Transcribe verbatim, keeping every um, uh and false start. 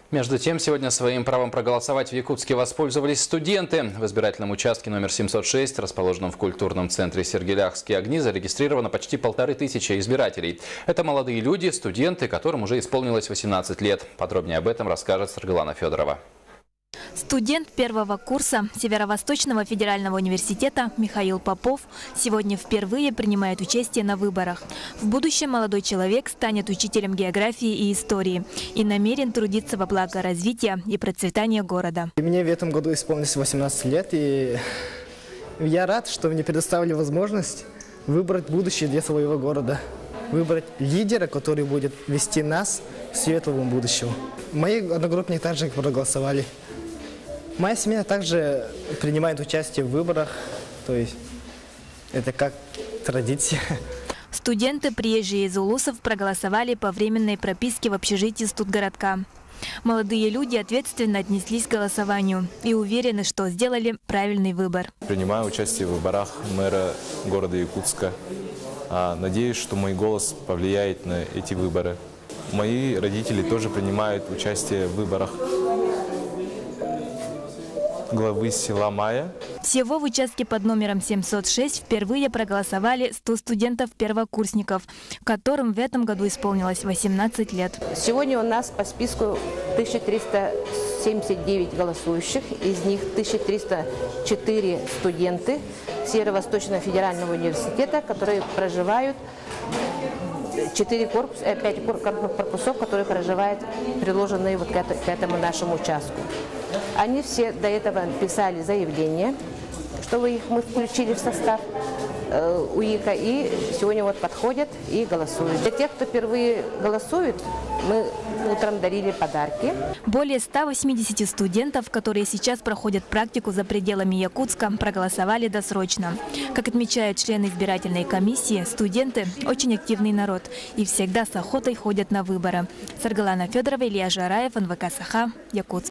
Между тем, сегодня своим правом проголосовать в Якутске воспользовались студенты. В избирательном участке номер семьсот шесть, расположенном в культурном центре Сергеляхские огни, зарегистрировано почти полторы тысячи избирателей. Это молодые люди, студенты, которым уже исполнилось восемнадцать лет. Подробнее об этом расскажет Саргалана Федорова. Студент первого курса Северо-Восточного федерального университета Михаил Попов сегодня впервые принимает участие на выборах. В будущем молодой человек станет учителем географии и истории и намерен трудиться во благо развития и процветания города. Мне в этом году исполнилось восемнадцать лет, и я рад, что мне предоставили возможность выбрать будущее для своего города. Выбрать лидера, который будет вести нас к светлому будущему. Мои одногруппники также проголосовали. Моя семья также принимает участие в выборах, то есть это как традиция. Студенты, приезжие из улусов, проголосовали по временной прописке в общежитии студгородка. Молодые люди ответственно отнеслись к голосованию и уверены, что сделали правильный выбор. Принимаю участие в выборах мэра города Якутска. Надеюсь, что мой голос повлияет на эти выборы. Мои родители тоже принимают участие в выборах главы села Мая. Всего в участке под номером семьсот шесть впервые проголосовали сто студентов-первокурсников, которым в этом году исполнилось восемнадцать лет. Сегодня у нас по списку тысяча триста семьдесят девять голосующих, из них тысяча триста четыре студенты Северо-Восточного федерального университета, которые проживают, четыре корпуса, пять корпусов, которые проживают, приложенные вот к этому нашему участку. Они все до этого писали заявление, чтобы их мы включили в состав э, УИКа, и сегодня вот подходят и голосуют. Для тех, кто впервые голосует, мы утром дарили подарки. Более ста восьмидесяти студентов, которые сейчас проходят практику за пределами Якутска, проголосовали досрочно. Как отмечают члены избирательной комиссии, студенты – очень активный народ и всегда с охотой ходят на выборы. Саргалана Федорова, Илья Жараев, эн вэ ка Саха, Якутск.